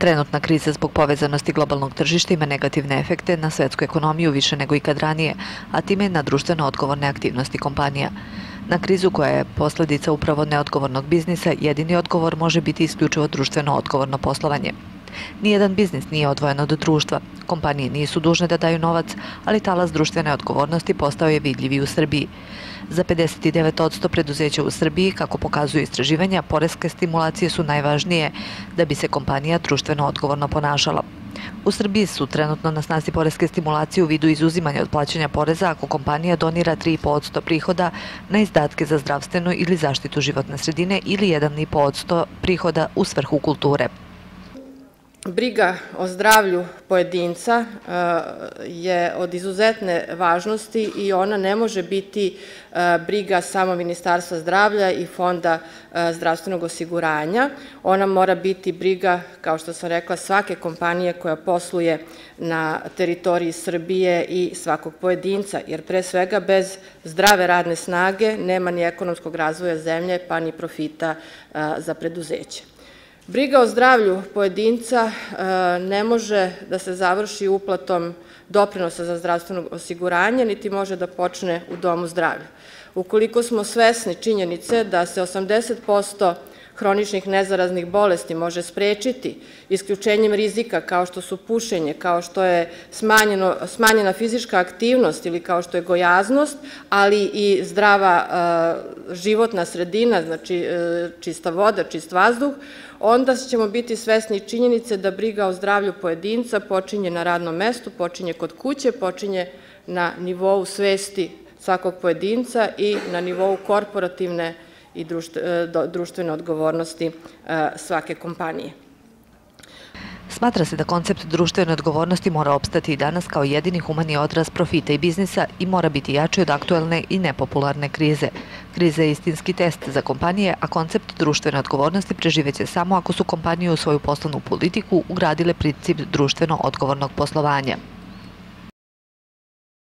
Trenutna kriza zbog povezanosti globalnog tržišta ima negativne efekte na svetsku ekonomiju više nego ikad ranije, a time i na društveno odgovorne aktivnosti kompanija. Na krizu koja je posledica upravo neodgovornog biznisa, jedini odgovor može biti isključivo društveno odgovorno poslovanje. Nijedan biznis nije odvojen od društva. Kompanije nisu dužne da daju novac, ali talas društvene odgovornosti postao je vidljiv i u Srbiji. Za 59% preduzeća u Srbiji, kako pokazuju istraživanja, poreske stimulacije su najvažnije da bi se kompanija društveno odgovorno ponašala. U Srbiji su trenutno na snazi poreske stimulacije u vidu izuzimanja od plaćanja poreza ako kompanija donira 3,5% prihoda na izdatke za zdravstvenu ili zaštitu životne sredine ili 1,5% prihoda u svrhu kulture. Briga o zdravlju pojedinca je od izuzetne važnosti i ona ne može biti briga samo Ministarstva zdravlja i Fonda zdravstvenog osiguranja. Ona mora biti briga, kao što sam rekla, svake kompanije koja posluje na teritoriji Srbije i svakog pojedinca, jer pre svega bez zdrave radne snage nema ni ekonomskog razvoja zemlje, pa ni profita za preduzeće. Briga o zdravlju pojedinca ne može da se završi uplatom doprinosa za zdravstveno osiguranje, niti može da počne u domu zdravlja. Ukoliko smo svesni činjenice da se 80% hroničnih nezaraznih bolesti može sprečiti isključenjem rizika kao što su pušenje, kao što je smanjena fizička aktivnost ili kao što je gojaznost, ali i zdrava životna sredina, znači čista voda, čist vazduh, onda ćemo biti svesni činjenice da briga o zdravlju pojedinca počinje na radnom mestu, počinje kod kuće, počinje na nivou svesti svakog pojedinca i na nivou korporativne i društvene odgovornosti svake kompanije. Smatra se da koncept društvene odgovornosti mora opstati i danas kao jedini humani odraz profita i biznisa i mora biti jači od aktuelne i nepopularne krize. Kriza je istinski test za kompanije, a koncept društvene odgovornosti preživeće samo ako su kompanije u svoju poslovnu politiku ugradile princip društveno odgovornog poslovanja.